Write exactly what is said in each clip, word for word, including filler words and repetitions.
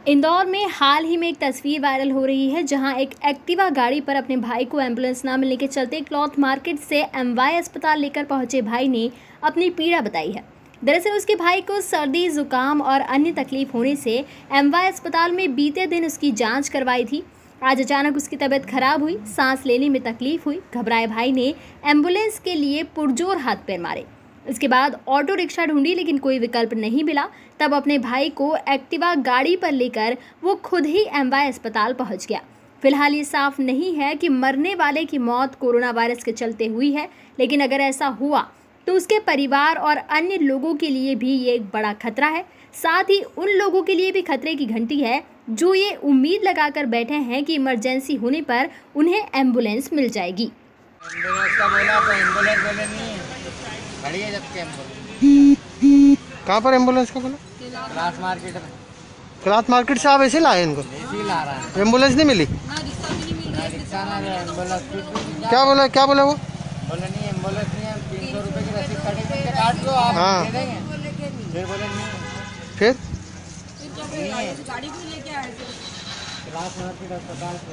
इंदौर में हाल ही में एक तस्वीर वायरल हो रही है जहां एक एक्टिवा गाड़ी पर अपने भाई को एम्बुलेंस न मिलने के चलते क्लॉथ मार्केट से एमवाय अस्पताल लेकर पहुंचे भाई ने अपनी पीड़ा बताई है। दरअसल उसके भाई को सर्दी, जुकाम और अन्य तकलीफ होने से एमवाय अस्पताल में बीते दिन उसकी जांच करवाई थी। आज अचानक उसकी तबीयत खराब हुई, सांस लेने में तकलीफ हुई। घबराए भाई ने एम्बुलेंस के लिए पुरजोर हाथ पैर मारे। इसके बाद ऑटो रिक्शा ढूंढी लेकिन कोई विकल्प नहीं मिला। तब अपने भाई को एक्टिवा गाड़ी पर लेकर वो खुद ही एमवाय अस्पताल पहुंच गया। फिलहाल ये साफ नहीं है कि मरने वाले की मौत कोरोना वायरस के चलते हुई है, लेकिन अगर ऐसा हुआ तो उसके परिवार और अन्य लोगों के लिए भी ये एक बड़ा खतरा है। साथ ही उन लोगों के लिए भी खतरे की घंटी है जो ये उम्मीद लगाकर बैठे हैं कि इमरजेंसी होने पर उन्हें एम्बुलेंस मिल जाएगी। एम्बुलेंस का बोला तो एम्बुलेंस बोले नहीं है, खड़ी है जबकि एम्बुलेंस। कहाँ पर एम्बुलेंस का बोला? क्लॉथ मार्केट में। क्लॉथ मार्केट से आप ऐसे लाए इनको? ऐसे ही ला रहा है। एम्बुलेंस नहीं मिली? ना रिक्शा ना एम्बुलेंस। क्या बोला क्या बोला वो? बोले नहीं एम्बुलेंस नहीं है, तीन सौ रुपए की रसीद कटेगी, काट दो आप हाँ। दे देंगे। फिर बोले नहीं फिर नहीं है, गाड़ी भी लेके आए थे क्लॉथ मार्केट अस्पताल से।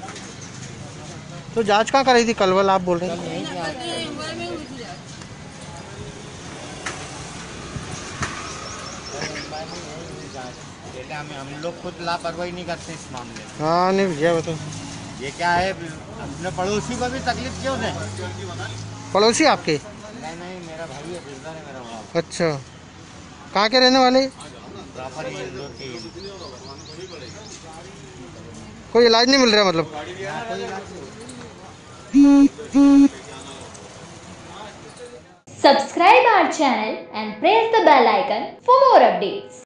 तो जांच कहाँ कराई थी कलवल आप बोल रहे हैं? यहीं से आए। हम हम लोग खुद लापरवाही नहीं करते इस मामले में। हाँ नहीं भैया वो तो ये क्या है, अपने पड़ोसी को भी तकलीफ क्यों दे? पड़ोसी आपके? नहीं नहीं मेरा भाई है, रिश्तेदार है मेरा वहाँ। अच्छा, कहाँ के रहने वाले? प्रॉपर ये इंदौर के ही। कोई इलाज नहीं मिल रहा मतलब? Subscribe our channel and press the bell icon for more updates.